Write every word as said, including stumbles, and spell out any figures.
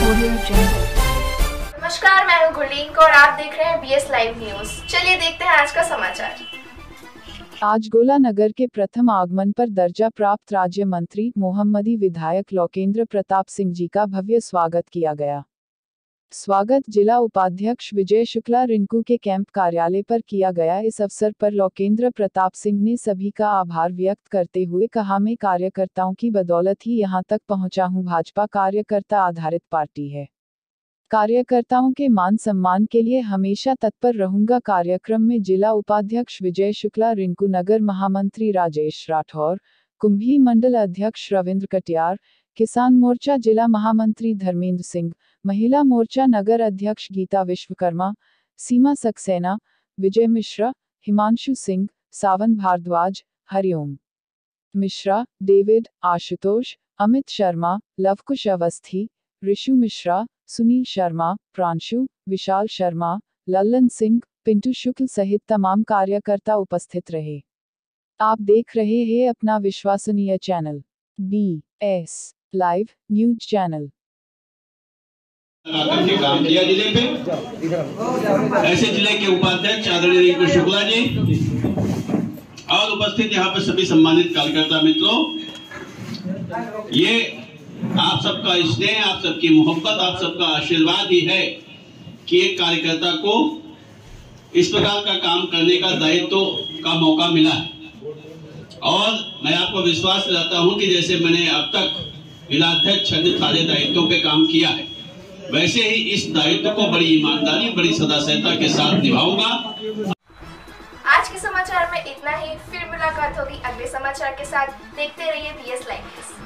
नमस्कार, मैं हूँ गुरलीन और आप देख रहे हैं बीएस लाइव न्यूज। चलिए देखते हैं आज का समाचार। आज गोला नगर के प्रथम आगमन पर दर्जा प्राप्त राज्य मंत्री मोहम्मदी विधायक लोकेंद्र प्रताप सिंह जी का भव्य स्वागत किया गया। स्वागत जिला उपाध्यक्ष विजय शुक्ला रिंकू के कैंप कार्यालय पर किया गया। इस अवसर पर लोकेंद्र प्रताप सिंह ने सभी का आभार व्यक्त करते हुए कहा, मैं कार्यकर्ताओं की बदौलत ही यहां तक पहुंचा हूं। भाजपा कार्यकर्ता आधारित पार्टी है। कार्यकर्ताओं के मान सम्मान के लिए हमेशा तत्पर रहूंगा। कार्यक्रम में जिला उपाध्यक्ष विजय शुक्ला रिंकू, नगर महामंत्री राजेश राठौर, कुंभी मंडल अध्यक्ष रविंद्र कटियार, किसान मोर्चा जिला महामंत्री धर्मेंद्र सिंह, महिला मोर्चा नगर अध्यक्ष गीता विश्वकर्मा, सीमा सक्सेना, विजय मिश्रा, हिमांशु सिंह, सावन भारद्वाज, हरिओम मिश्रा, डेविड, आशुतोष, अमित शर्मा, लवकुश अवस्थी, ऋषु मिश्रा, सुनील शर्मा, प्रांशु, विशाल शर्मा, लल्लन सिंह, पिंटू शुक्ल सहित तमाम कार्यकर्ता उपस्थित रहे। आप देख रहे हैं अपना विश्वसनीय channel B S live news channel. के काम किया जिले पे, ऐसे जिले के उपाध्यक्ष आदरणीय रिंकू शुक्ला जी और उपस्थित यहाँ पे सभी सम्मानित कार्यकर्ता मित्रों, ये आप सबका स्नेह, आप सबकी मोहब्बत, आप सबका आशीर्वाद ही है कि एक कार्यकर्ता को इस प्रकार का काम करने का दायित्व का मौका मिला है। और मैं आपको विश्वास दिलाता हूं कि जैसे मैंने अब तक जिलाध्यक्ष सारे दायित्वों पे काम किया है, वैसे ही इस दायित्व को बड़ी ईमानदारी, बड़ी सदासहता के साथ निभाऊंगा। आज के समाचार में इतना ही। फिर मुलाकात होगी अगले समाचार के साथ। देखते रहिए बीएस लाइव न्यूज।